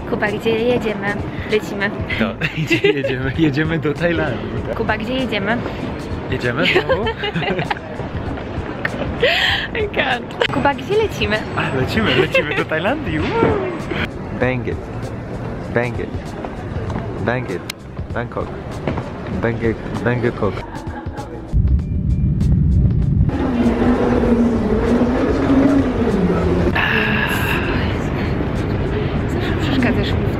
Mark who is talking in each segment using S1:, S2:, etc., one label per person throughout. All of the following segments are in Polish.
S1: Kuba, gdzie jedziemy? Lecimy.
S2: No, gdzie jedziemy? Jedziemy do Tajlandii.
S1: Kuba, gdzie jedziemy?
S2: Jedziemy znowu?
S1: I can't. Kuba, gdzie lecimy?
S2: A, lecimy do Tajlandii. Bang it. Bang it. Bang it. Bangkok. Bangkok.
S1: Przeszkadzasz mi.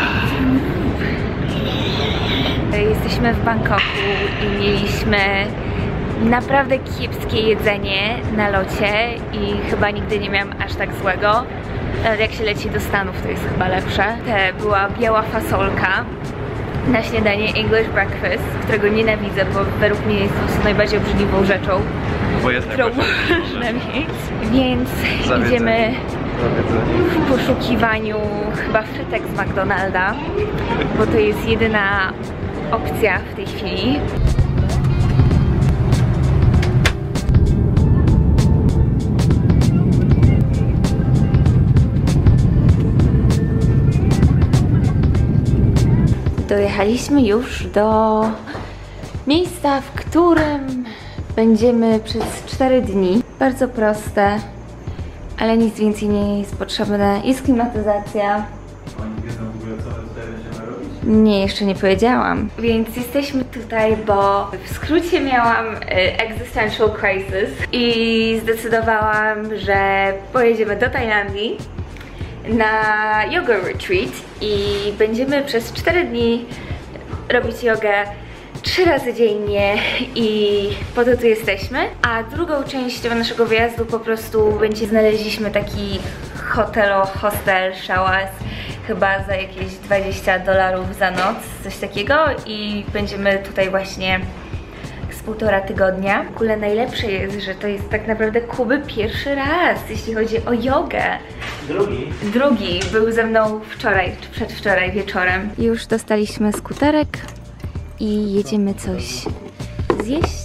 S1: Jesteśmy w Bangkoku i mieliśmy naprawdę kiepskie jedzenie na locie i chyba nigdy nie miałam aż tak złego. Nawet jak się leci do Stanów, to jest chyba lepsze. Była biała fasolka na śniadanie, English breakfast, którego nienawidzę, bo według mnie jest to najbardziej obrzydliwą rzeczą, którą można mieć. Więc idziemy w poszukiwaniu chyba frytek z McDonalda, bo to jest jedyna opcja w tej chwili. Dojechaliśmy już do miejsca, w którym będziemy przez 4 dni. Bardzo proste, ale nic więcej nie jest potrzebne. Jest klimatyzacja.
S2: Oni wiedzą w ogóle, co my tutaj będziemy robić?
S1: Nie, jeszcze nie powiedziałam. Więc jesteśmy tutaj, bo w skrócie miałam existential crisis i zdecydowałam, że pojedziemy do Tajlandii na yoga retreat i będziemy przez 4 dni robić jogę 3 razy dziennie i po to tu jesteśmy. A drugą częścią naszego wyjazdu po prostu znaleźliśmy taki hostel Shawaz, chyba za jakieś $20 za noc, coś takiego, i będziemy tutaj właśnie z 1,5 tygodnia. W ogóle najlepsze jest, że to jest tak naprawdę Kuby pierwszy raz, jeśli chodzi o jogę. Drugi był ze mną wczoraj, czy przedwczoraj wieczorem. Już dostaliśmy skuterek i jedziemy coś zjeść.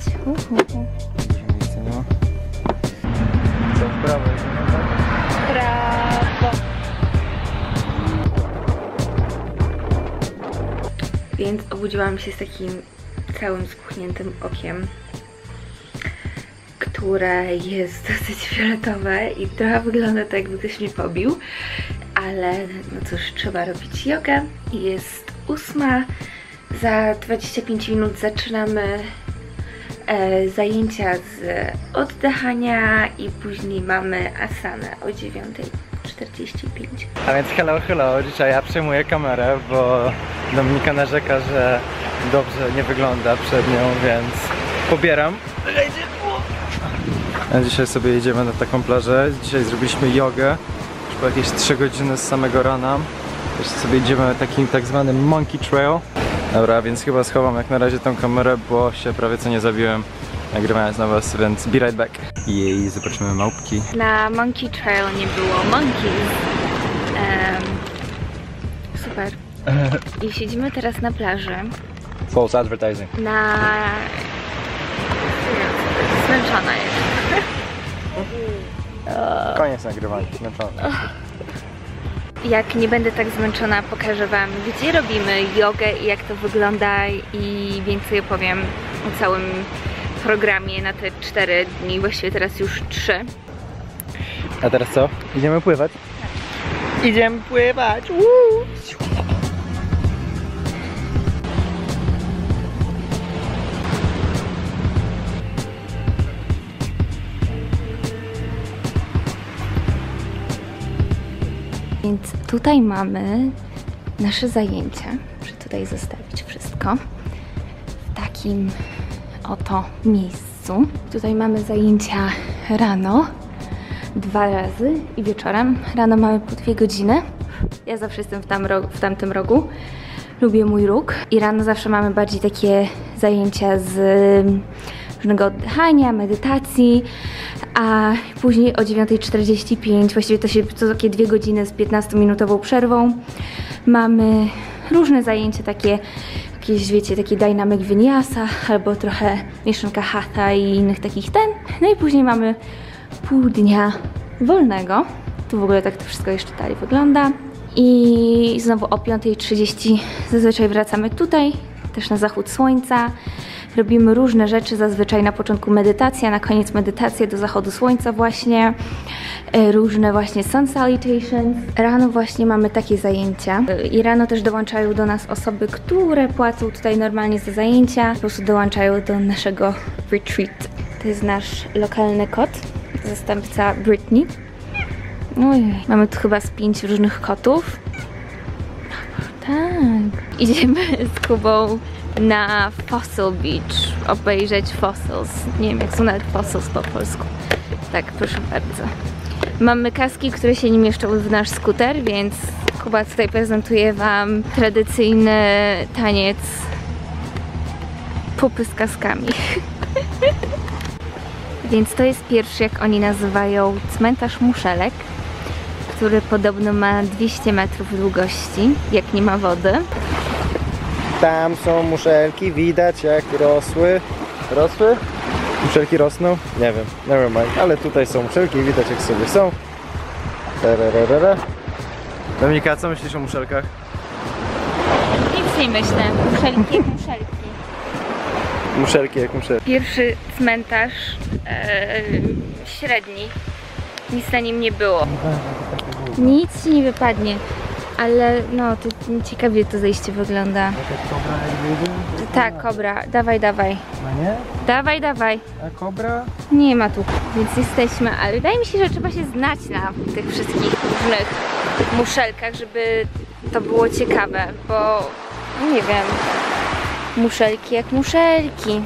S2: Co w prawo?
S1: Brawo! Więc obudziłam się z takim całym spuchniętym okiem, które jest dosyć fioletowe i trochę wygląda tak, jakby ktoś mnie pobił, ale no cóż, trzeba robić jogę. Jest 8, za 25 minut zaczynamy zajęcia z oddychania i później mamy asanę o 9:45.
S2: A więc hello, dzisiaj ja przejmuję kamerę, bo Dominika narzeka, że dobrze nie wygląda przed nią, więc pobieram. A dzisiaj sobie jedziemy na taką plażę. Dzisiaj zrobiliśmy jogę już po jakieś 3 godziny z samego rana. Jeszcze sobie idziemy takim tak zwanym monkey trail. Dobra, więc chyba schowam jak na razie tą kamerę, bo się prawie co nie zabiłem nagrywając na was, więc be right back. Jej, zobaczymy małpki.
S1: Na monkey trail nie było monkeys. Super. I siedzimy teraz na plaży.
S2: False advertising.
S1: Zmęczona jest.
S2: Koniec nagrywania, zmęczona.
S1: Jak nie będę tak zmęczona, pokażę wam, gdzie robimy jogę i jak to wygląda, i więcej opowiem o całym programie na te 4 dni, właściwie teraz już 3.
S2: A teraz co? Idziemy pływać? Idziemy pływać! Woo!
S1: Więc tutaj mamy nasze zajęcia. Muszę tutaj zostawić wszystko w takim oto miejscu. Tutaj mamy zajęcia rano 2 razy i wieczorem. Rano mamy po 2 godziny. Ja zawsze jestem w tamtym rogu. Lubię mój róg. I rano zawsze mamy bardziej takie zajęcia z różnego oddychania, medytacji, a później o 9:45, właściwie to takie 2 godziny z 15-minutową przerwą, mamy różne zajęcia takie, jakieś, wiecie, takie dynamic vinyasa, albo trochę mieszanka hatha i innych takich No i później mamy pół dnia wolnego. Tu w ogóle tak to wszystko jeszcze dalej wygląda. I znowu o 5:30 zazwyczaj wracamy tutaj, też na zachód słońca. Robimy różne rzeczy, zazwyczaj na początku medytacja, na koniec medytację do zachodu słońca właśnie. Różne właśnie sun salutations. Rano właśnie mamy takie zajęcia i rano też dołączają do nas osoby, które płacą tutaj normalnie za zajęcia. Po prostu dołączają do naszego retreat. To jest nasz lokalny kot, zastępca Britney. Ojej, mamy tu chyba z 5 różnych kotów. Tak. Idziemy z Kubą na Fossil Beach, obejrzeć fossils. Nie wiem, jak są nawet fossils po polsku. Tak, proszę bardzo. Mamy kaski, które się nie mieszczą w nasz skuter, więc Kuba tutaj prezentuje wam tradycyjny taniec pupy z kaskami. Więc to jest pierwszy, jak oni nazywają, cmentarz muszelek, który podobno ma 200 metrów długości, jak nie ma wody.
S2: Tam są muszelki, widać jak rosły. Rosły? Muszelki rosną? Nie wiem, never mind. Ale tutaj są muszelki, widać jak sobie są. Dominika, co myślisz o muszelkach?
S1: Nic nie myślę. Muszelki jak muszelki.
S2: Muszelki jak muszelki.
S1: Pierwszy cmentarz średni. Nic na nim nie było. Nic ci nie wypadnie. Ale no, to ciekawie to zejście wygląda. Tak, kobra. Dawaj, dawaj.
S2: No nie?
S1: Dawaj, dawaj.
S2: A kobra?
S1: Nie ma tu. Więc jesteśmy, ale wydaje mi się, że trzeba się znać na tych wszystkich różnych muszelkach, żeby to było ciekawe, bo nie wiem, muszelki jak muszelki.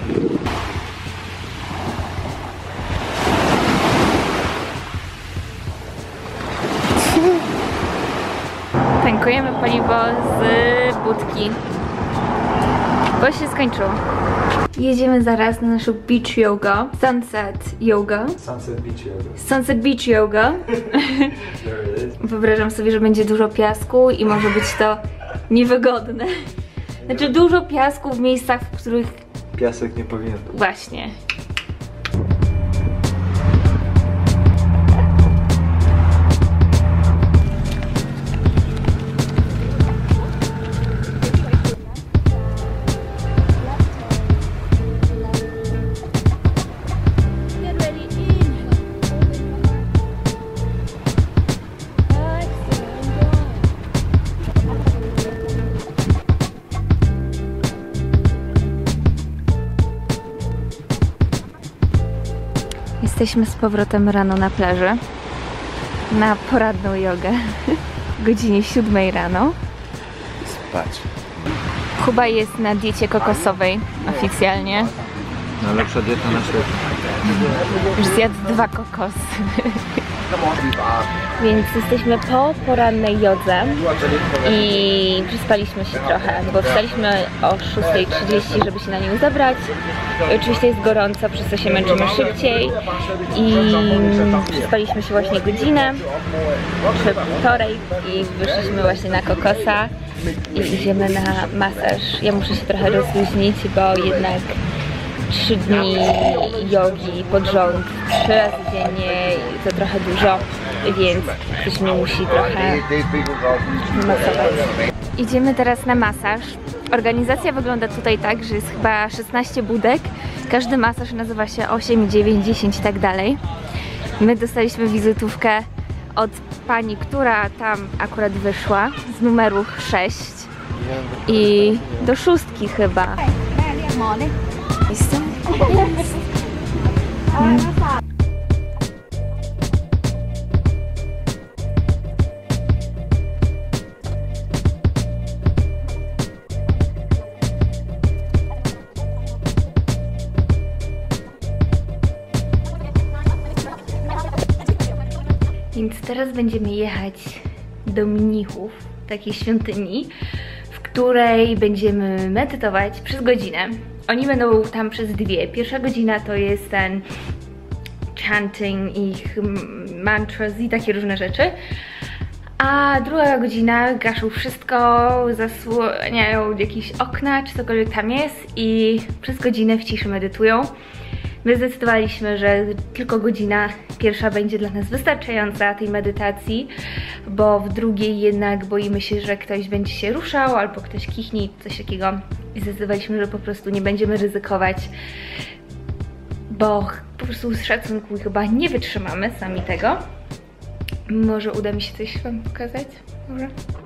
S1: Tankujemy paliwo z budki, bo się skończyło. Jedziemy zaraz na naszą beach yoga, sunset yoga.
S2: Sunset Beach Yoga.
S1: Sunset Beach Yoga. Wyobrażam sobie, że będzie dużo piasku i może być to niewygodne. Znaczy dużo piasku w miejscach, w których...
S2: Piasek nie powinien być.
S1: Właśnie. Jesteśmy z powrotem rano na plaży na poranną jogę o godzinie 7 rano.
S2: Spać.
S1: Kuba jest na diecie kokosowej oficjalnie.
S2: Najlepsza dieta na świecie.
S1: Już zjadł 2 kokosy. Więc jesteśmy po porannej jodze i przespaliśmy się trochę, bo wstaliśmy o 6:30, żeby się na nią zabrać. I oczywiście jest gorąco, przez co się męczymy szybciej i przespaliśmy się właśnie godzinę czy półtorej i wyszliśmy właśnie na kokosa i idziemy na masaż. Ja muszę się trochę rozluźnić, bo jednak 3 dni jogi pod rząd, 3 razy dziennie to trochę dużo, więc ktoś mnie musi trochę masować. Idziemy teraz na masaż. Organizacja wygląda tutaj tak, że jest chyba 16 budek. Każdy masaż nazywa się 8, 9, 10 i tak dalej. My dostaliśmy wizytówkę od pani, która tam akurat wyszła z numeru 6 i do 6 chyba. Więc teraz będziemy jechać do mnichów, takiej świątyni, w której będziemy medytować przez godzinę. Oni będą tam przez 2. Pierwsza godzina to jest ten chanting, ich mantras i takie różne rzeczy. A druga godzina gaszą wszystko, zasłaniają jakieś okna czy cokolwiek tam jest i przez godzinę w ciszy medytują. My zdecydowaliśmy, że tylko godzina pierwsza będzie dla nas wystarczająca tej medytacji, bo w drugiej jednak boimy się, że ktoś będzie się ruszał albo ktoś kichnie, coś takiego. I zdecydowaliśmy, że po prostu nie będziemy ryzykować, bo po prostu z szacunku chyba nie wytrzymamy sami tego. Może uda mi się coś wam pokazać? Może?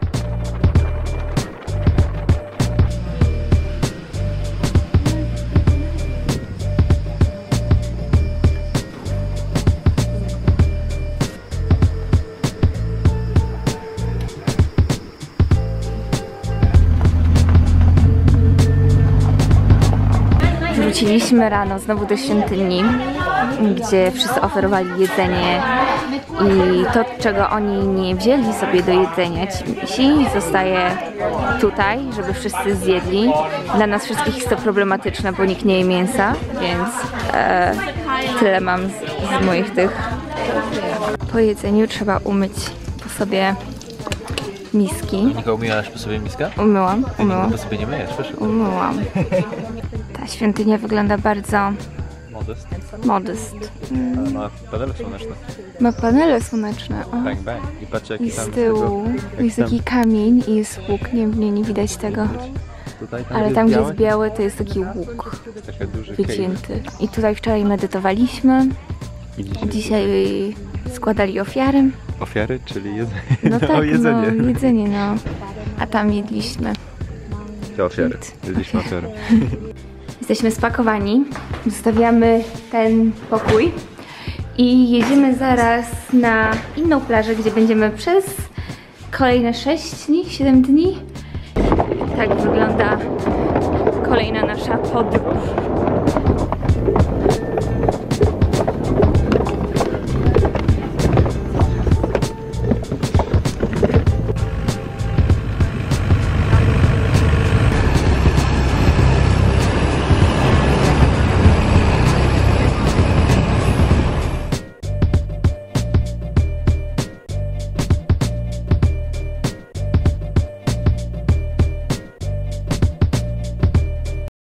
S1: Wróciliśmy rano znowu do świątyni, gdzie wszyscy oferowali jedzenie i to, czego oni nie wzięli sobie do jedzenia, ci zostaje tutaj, żeby wszyscy zjedli. Dla nas wszystkich jest to problematyczne, bo nikt nie je mięsa, więc tyle mam z moich tych. Po jedzeniu trzeba umyć po sobie miski.
S2: Monika, umyłaś po sobie miskę?
S1: Umyłam.
S2: Po sobie nie myjesz, proszę.
S1: Umyłam. Ta świątynia wygląda bardzo modest.
S2: Ma panele słoneczne.
S1: Ma panele słoneczne. O.
S2: Bang, bang. I patrz, jaki
S1: I
S2: tam
S1: z tyłu jest taki kamień i jest łuk. Nie widać tego.
S2: Tutaj,
S1: Ale tam, gdzie jest biały, to jest taki łuk
S2: taka duży
S1: wycięty. I tutaj wczoraj medytowaliśmy. Dzisiaj składali ofiary.
S2: Ofiary, czyli jedzenie.
S1: No tak,
S2: o, jedzenie.
S1: No, jedzenie, no. A tam jedliśmy.
S2: Te ofiary. Jedliśmy ofiary.
S1: Jesteśmy spakowani. Zostawiamy ten pokój. I jedziemy zaraz na inną plażę, gdzie będziemy przez kolejne 6 dni, 7 dni. Tak wygląda kolejna nasza podróż.